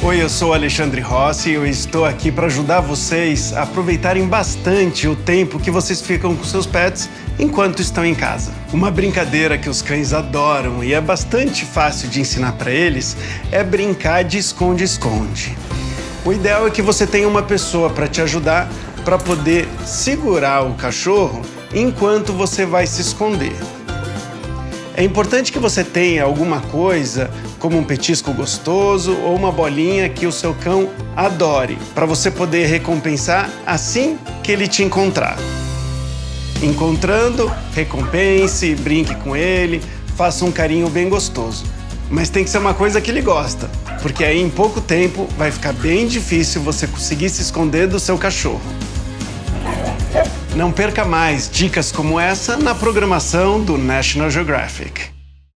Oi, eu sou o Alexandre Rossi e eu estou aqui para ajudar vocês a aproveitarem bastante o tempo que vocês ficam com seus pets enquanto estão em casa. Uma brincadeira que os cães adoram e é bastante fácil de ensinar para eles é brincar de esconde-esconde. O ideal é que você tenha uma pessoa para te ajudar para poder segurar o cachorro enquanto você vai se esconder. É importante que você tenha alguma coisa, como um petisco gostoso ou uma bolinha que o seu cão adore, para você poder recompensar assim que ele te encontrar. Encontrando, recompense, brinque com ele, faça um carinho bem gostoso. Mas tem que ser uma coisa que ele gosta, porque aí em pouco tempo vai ficar bem difícil você conseguir se esconder do seu cachorro. Não perca mais dicas como essa na programação do National Geographic.